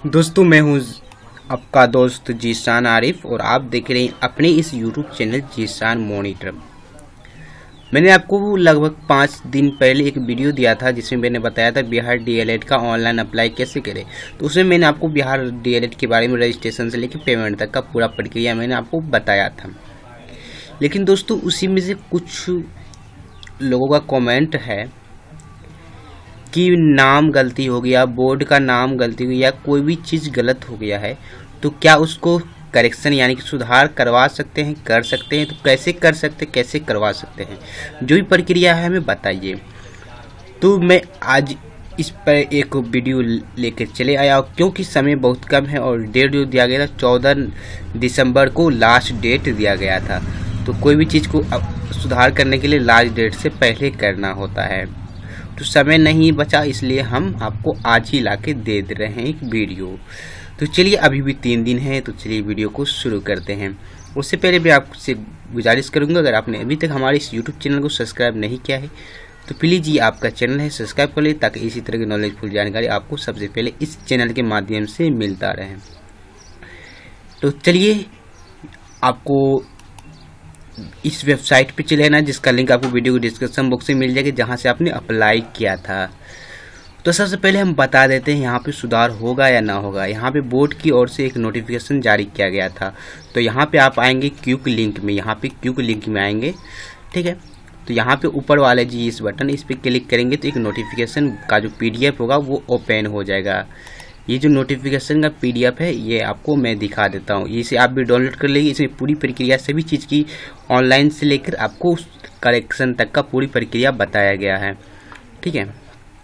दोस्तों मैं हूँ आपका दोस्त जीशान आरिफ और आप देख रहे हैं अपने इस YouTube चैनल जीशान मॉनिटर। मैंने आपको लगभग 5 दिन पहले एक वीडियो दिया था जिसमें मैंने बताया था बिहार DLED का ऑनलाइन अप्लाई कैसे करें। तो उसमें मैंने आपको बिहार DLED के बारे में रजिस्ट्रेशन से लेकर पेमेंट तक का पूरा प्रक्रिया मैंने आपको बताया था। लेकिन दोस्तों उसी में से कुछ लोगों का कमेंट है कि नाम गलती हो गया, बोर्ड का नाम गलती हो गया, कोई भी चीज़ गलत हो गया है तो क्या उसको करेक्शन यानी कि सुधार करवा सकते हैं, कर सकते हैं? तो कैसे कर सकते हैं, कैसे करवा सकते हैं, जो भी प्रक्रिया है हमें बताइए। तो मैं आज इस पर एक वीडियो लेकर चले आया क्योंकि समय बहुत कम है और डेट जो दिया गया था 14 दिसंबर को लास्ट डेट दिया गया था। तो कोई भी चीज़ को सुधार करने के लिए लास्ट डेट से पहले करना होता है, तो समय नहीं बचा, इसलिए हम आपको आज ही लाके दे रहे हैं एक वीडियो। तो चलिए अभी भी 3 दिन है, तो चलिए वीडियो को शुरू करते हैं। उससे पहले भी आपसे गुजारिश करूंगा, अगर आपने अभी तक हमारे इस यूट्यूब चैनल को सब्सक्राइब नहीं किया है तो प्लीज़ ये आपका चैनल है, सब्सक्राइब कर लीजिए ताकि इसी तरह की नॉलेजफुल जानकारी आपको सबसे पहले इस चैनल के माध्यम से मिलता रहे। तो चलिए आपको इस वेबसाइट पे चले ना, जिसका लिंक आपको वीडियो के डिस्क्रिप्शन बॉक्स में मिल जाएगा, जहां से आपने अप्लाई किया था। तो सबसे पहले हम बता देते हैं यहाँ पे सुधार होगा या ना होगा। यहाँ पे बोर्ड की ओर से एक नोटिफिकेशन जारी किया गया था, तो यहाँ पे आप आएंगे क्विक लिंक में, यहाँ पे क्विक लिंक में आएंगे, ठीक है। तो यहाँ पे ऊपर वाले जी इस बटन, इस पर क्लिक करेंगे तो एक नोटिफिकेशन का जो PDF होगा वो ओपन हो जाएगा। ये जो नोटिफिकेशन का PDF है ये आपको मैं दिखा देता हूँ, इसे आप भी डाउनलोड कर लीजिए। इसमें पूरी प्रक्रिया सभी चीज़ की ऑनलाइन से लेकर आपको करेक्शन तक का पूरी प्रक्रिया बताया गया है, ठीक है।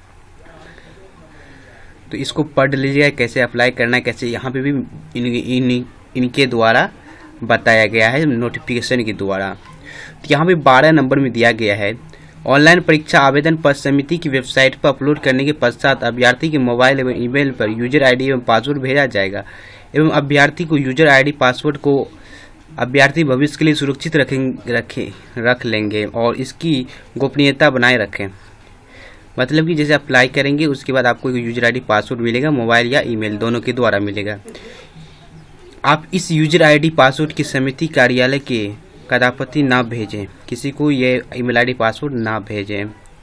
तो इसको पढ़ लीजिएगा कैसे अप्लाई करना है, कैसे यहाँ पे भी इनके द्वारा बताया गया है नोटिफिकेशन के द्वारा। तो यहाँ पे 12 नंबर में दिया गया है, ऑनलाइन परीक्षा आवेदन पत्र समिति की वेबसाइट पर अपलोड करने के पश्चात अभ्यर्थी के मोबाइल एवं ईमेल पर यूजर आईडी एवं पासवर्ड भेजा जाएगा एवं अभ्यर्थी को यूजर आईडी पासवर्ड को अभ्यर्थी भविष्य के लिए सुरक्षित रख लेंगे और इसकी गोपनीयता बनाए रखें। मतलब कि जैसे अप्लाई करेंगे उसके बाद आपको यूजर आईडी पासवर्ड मिलेगा, मोबाइल या ईमेल दोनों के द्वारा मिलेगा। आप इस यूजर आईडी पासवर्ड की समिति कार्यालय के कदापति ना भेजें, किसी को ये ईमेल आईडी पासवर्ड ना भेजें।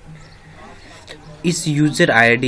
इस यूजर आईडी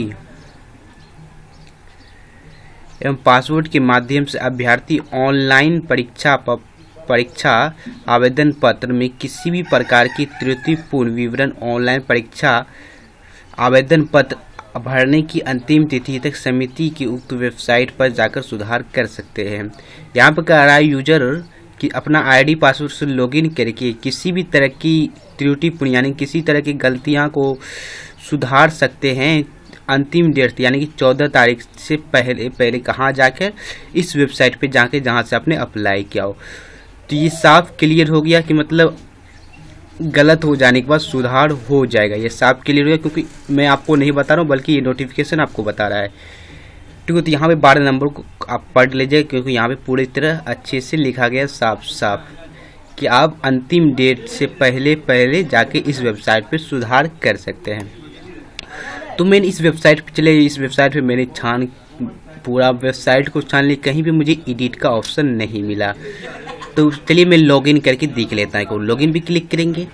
एवं पासवर्ड के माध्यम से अभ्यर्थी ऑनलाइन परीक्षा आवेदन पत्र में किसी भी प्रकार की त्रुटिपूर्ण विवरण ऑनलाइन परीक्षा आवेदन पत्र भरने की अंतिम तिथि तक समिति की उक्त वेबसाइट पर जाकर सुधार कर सकते हैं। यहाँ पर कह रहा है यूजर कि अपना आईडी पासवर्ड से लॉगिन करके किसी भी तरह की त्रुटिपूर्ण यानी किसी तरह की गलतियां को सुधार सकते हैं अंतिम डेट यानी कि 14 तारीख से पहले कहाँ जाकर इस वेबसाइट पे जाके जहाँ से आपने अप्लाई किया हो। तो ये साफ क्लियर हो गया कि मतलब गलत हो जाने के बाद सुधार हो जाएगा, ये साफ क्लियर हो गया क्योंकि मैं आपको नहीं बता रहा हूँ बल्कि ये नोटिफिकेशन आपको बता रहा है, ठीक है। तो यहाँ पे 12 नंबर को आप पढ़ लीजिए क्योंकि यहाँ पे पूरी तरह अच्छे से लिखा गया साफ साफ कि आप अंतिम डेट से पहले जाके इस वेबसाइट पे सुधार कर सकते हैं। तो मैंने इस वेबसाइट पे चले, इस वेबसाइट पे मैंने पूरा वेबसाइट को छान ली, कहीं भी मुझे एडिट का ऑप्शन नहीं मिला। तो चलिए मैं लॉगिन करके देख लेता हूँ। लॉगिन भी क्लिक करेंगे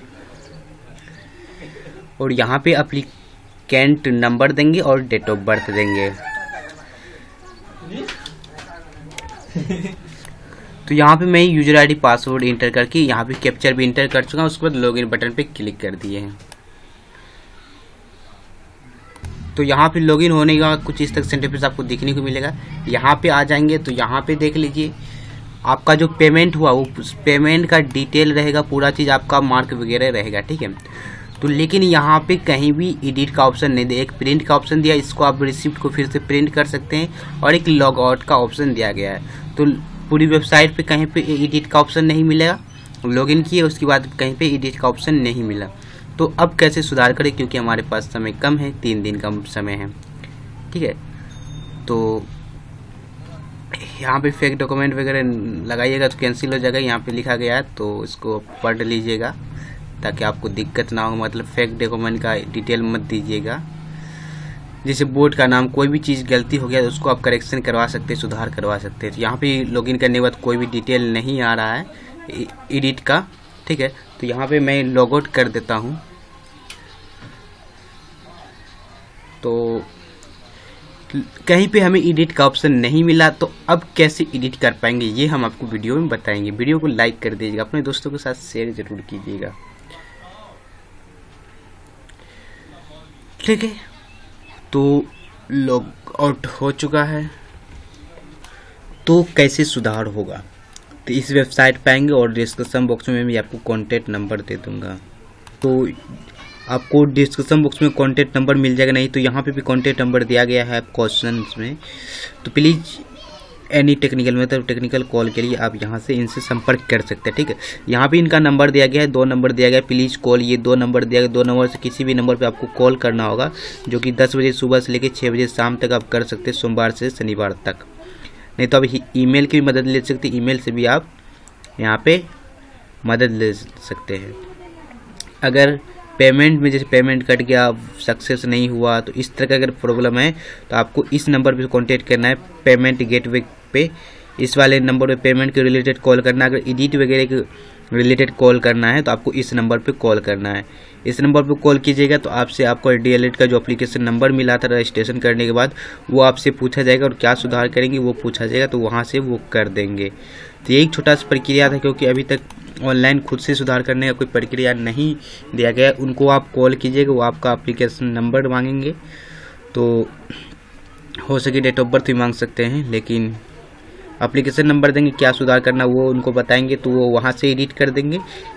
और यहाँ पे एप्लीकेंट नंबर देंगे और डेट ऑफ बर्थ देंगे। तो यहाँ पे मैं यूजर आईडी पासवर्ड इंटर करके यहाँ पे कैप्चर भी इंटर कर चुका हूँ, उसके बाद लॉगिन बटन पे क्लिक कर दिए हैं। तो यहाँ पे लॉगिन होने का कुछ इस तक इंटरफेस आपको देखने को मिलेगा। यहाँ पे आ जाएंगे तो यहाँ पे देख लीजिए आपका जो पेमेंट हुआ वो पेमेंट का डिटेल रहेगा, पूरा चीज़ आपका मार्क वगैरह रहेगा, ठीक है। तो लेकिन यहाँ पे कहीं भी एडिट का ऑप्शन नहीं दिया, एक प्रिंट का ऑप्शन दिया, इसको आप रिसिप्ट को फिर से प्रिंट कर सकते हैं और एक लॉग आउट का ऑप्शन दिया गया है। तो पूरी वेबसाइट पे कहीं पे एडिट का ऑप्शन नहीं मिलेगा, लॉगिन किए उसके बाद कहीं पे एडिट का ऑप्शन नहीं मिला। तो अब कैसे सुधार करें क्योंकि हमारे पास समय कम है, 3 दिन का समय है, ठीक है। तो यहाँ पे फेक डॉक्यूमेंट वगैरह लगाइएगा तो कैंसिल हो जाएगा, यहाँ पे लिखा गया है, तो इसको पढ़ लीजिएगा ताकि आपको दिक्कत ना हो, मतलब फेक डॉक्यूमेंट का डिटेल मत दीजिएगा। जैसे बोर्ड का नाम, कोई भी चीज़ गलती हो गया तो उसको आप करेक्शन करवा सकते हैं, सुधार करवा सकते हैं। तो यहाँ पे लॉगिन करने के बाद कोई भी डिटेल नहीं आ रहा है एडिट का, ठीक है। तो यहाँ पे मैं लॉग आउट कर देता हूँ। तो कहीं पे हमें एडिट का ऑप्शन नहीं मिला, तो अब कैसे एडिट कर पाएंगे ये हम आपको वीडियो में बताएंगे। वीडियो को लाइक कर दीजिएगा, अपने दोस्तों के साथ शेयर जरूर कीजिएगा, ठीक है। तो लॉग आउट हो चुका है, तो कैसे सुधार होगा, तो इस वेबसाइट पे आएंगे और डिस्क्रिप्शन बॉक्स में भी आपको कॉन्टैक्ट नंबर दे दूंगा। तो आपको डिस्क्रिप्शन बॉक्स में कॉन्टैक्ट नंबर मिल जाएगा, नहीं तो यहाँ पे भी कॉन्टैक्ट नंबर दिया गया है क्वेश्चन में। तो प्लीज़ एनी टेक्निकल मतलब टेक्निकल कॉल के लिए आप यहाँ से इनसे संपर्क कर सकते हैं, ठीक है। यहाँ भी इनका नंबर दिया गया है, 2 नंबर दिया गया है, प्लीज़ कॉल, ये 2 नंबर दिया गया। 2 नंबर से किसी भी नंबर पे आपको कॉल करना होगा, जो कि 10 बजे सुबह से लेकर 6 बजे शाम तक आप कर सकते हैं, सोमवार से शनिवार तक। नहीं तो आप ईमेल की भी मदद ले सकते हैं, ईमेल से भी आप यहाँ पे मदद ले सकते हैं। अगर पेमेंट में जैसे पेमेंट कट गया, सक्सेस नहीं हुआ, तो इस तरह का अगर प्रॉब्लम है तो आपको इस नंबर पे कांटेक्ट करना है, पेमेंट गेटवे पे। इस वाले नंबर पे पेमेंट के रिलेटेड कॉल करना है। अगर एडिट वगैरह के रिलेटेड कॉल करना है तो आपको इस नंबर पे कॉल करना है। इस नंबर पे कॉल कीजिएगा तो आपसे आपको DLED का जो एप्लीकेशन नंबर मिला था रजिस्ट्रेशन करने के बाद, वो आपसे पूछा जाएगा और क्या सुधार करेंगे वो पूछा जाएगा, तो वहाँ से वो कर देंगे। तो ये एक छोटा सा प्रक्रिया था, क्योंकि अभी तक ऑनलाइन खुद से सुधार करने का कोई प्रक्रिया नहीं दिया गया। उनको आप कॉल कीजिएगा, वो आपका एप्लीकेशन नंबर मांगेंगे, तो हो सके डेट ऑफ बर्थ भी मांग सकते हैं, लेकिन एप्लीकेशन नंबर देंगे, क्या सुधार करना वो उनको बताएंगे, तो वो वहाँ से एडिट कर देंगे।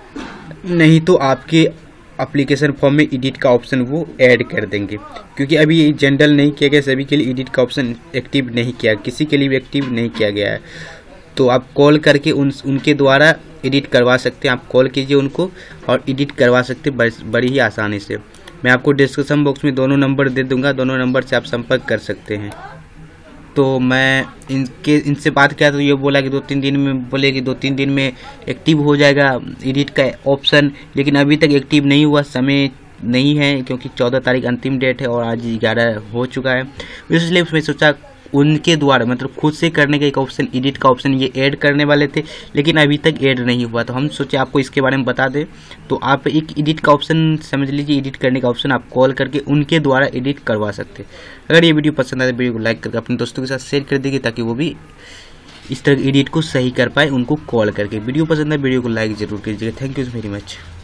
नहीं तो आपके एप्लीकेशन फॉर्म में एडिट का ऑप्शन वो ऐड कर देंगे, क्योंकि अभी ये जनरल नहीं किया गया, सभी के लिए एडिट का ऑप्शन एक्टिव नहीं किया, किसी के लिए भी एक्टिव नहीं किया गया है। तो आप कॉल करके उनके द्वारा एडिट करवा सकते हैं। आप कॉल कीजिए उनको और एडिट करवा सकते हैं बड़ी ही आसानी से। मैं आपको डिस्क्रिप्शन बॉक्स में दोनों नंबर दे दूंगा, दोनों नंबर से आप संपर्क कर सकते हैं। तो मैं इनसे बात किया तो ये बोला कि 2-3 दिन में, बोले कि 2-3 दिन में एक्टिव हो जाएगा एडिट का ऑप्शन, लेकिन अभी तक एक्टिव नहीं हुआ, समय नहीं है, क्योंकि 14 तारीख अंतिम डेट है और आज 11 हो चुका है। इसलिए मैं सोचा उनके द्वारा मतलब खुद से करने का एक ऑप्शन, एडिट का ऑप्शन ये ऐड करने वाले थे, लेकिन अभी तक ऐड नहीं हुआ, तो हम सोचे आपको इसके बारे में बता दें। तो आप एक एडिट का ऑप्शन समझ लीजिए, एडिट करने का ऑप्शन आप कॉल करके उनके द्वारा एडिट करवा सकते हैं। अगर ये वीडियो पसंद आए तो वीडियो को लाइक करके अपने दोस्तों के साथ शेयर कर दीजिए, ताकि वो भी इस तरह एडिट को सही कर पाए उनको कॉल करके। वीडियो पसंद है वीडियो को लाइक जरूर कीजिएगा। Thank you very much.